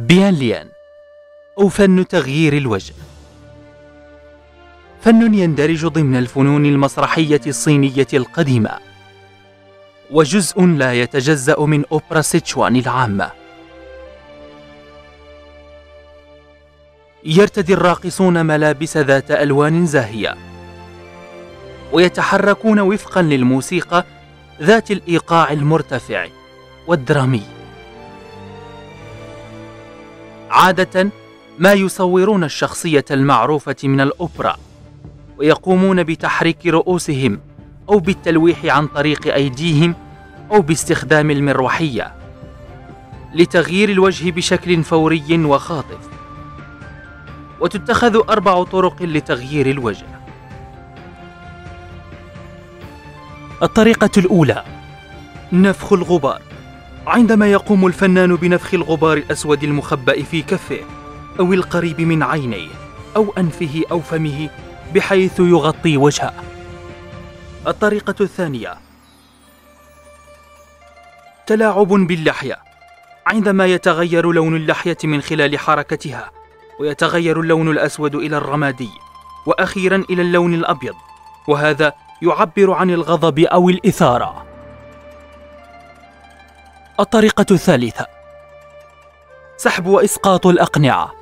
بيانليان أو فن تغيير الوجه، فن يندرج ضمن الفنون المسرحية الصينية القديمة، وجزء لا يتجزأ من أوبرا سيتشوان العامة. يرتدي الراقصون ملابس ذات ألوان زاهية، ويتحركون وفقا للموسيقى ذات الإيقاع المرتفع والدرامي. عادة ما يصورون الشخصية المعروفة من الأوبرا، ويقومون بتحريك رؤوسهم أو بالتلويح عن طريق أيديهم أو باستخدام المروحية لتغيير الوجه بشكل فوري وخاطف. وتتخذ 4 طرق لتغيير الوجه. الطريقة الأولى: نفخ الغبار. عندما يقوم الفنان بنفخ الغبار الأسود المخبأ في كفه أو القريب من عينيه أو أنفه أو فمه بحيث يغطي وجهه. الطريقة الثانية: تلاعب باللحية. عندما يتغير لون اللحية من خلال حركتها، ويتغير اللون الأسود إلى الرمادي، وأخيرا إلى اللون الأبيض، وهذا يعبر عن الغضب أو الإثارة. الطريقة الثالثة: سحب وإسقاط الأقنعة.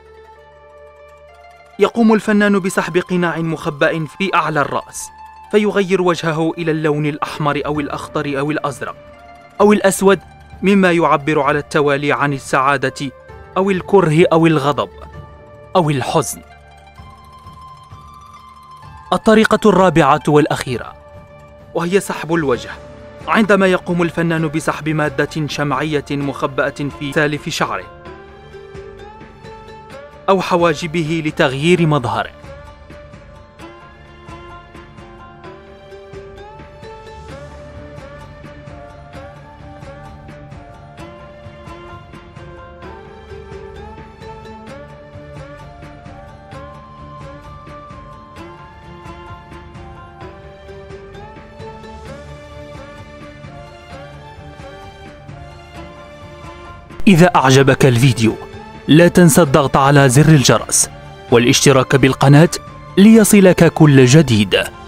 يقوم الفنان بسحب قناع مخبأ في أعلى الرأس، فيغير وجهه إلى اللون الأحمر أو الأخضر أو الأزرق أو الأسود، مما يعبر على التوالي عن السعادة أو الكره أو الغضب أو الحزن. الطريقة الرابعة والأخيرة، وهي سحب الوجه. عندما يقوم الفنان بسحب مادة شمعية مخبأة في سالف شعره أو حواجبه لتغيير مظهره. إذا أعجبك الفيديو لا تنسى الضغط على زر الجرس والاشتراك بالقناة ليصلك كل جديد.